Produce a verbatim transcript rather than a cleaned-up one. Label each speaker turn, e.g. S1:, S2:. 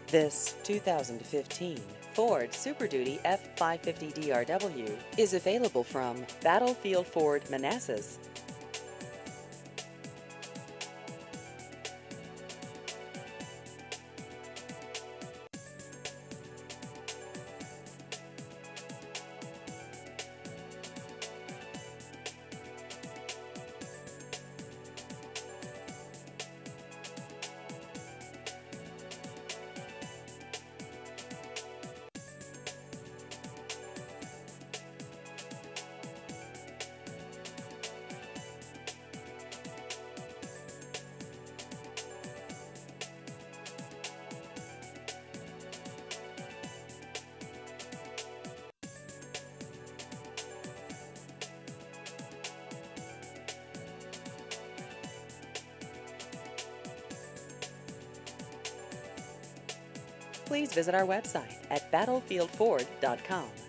S1: This two thousand fifteen Ford Super Duty F five fifty D R W is available from Battlefield Ford Manassas. Please visit our website at battlefield ford dot com.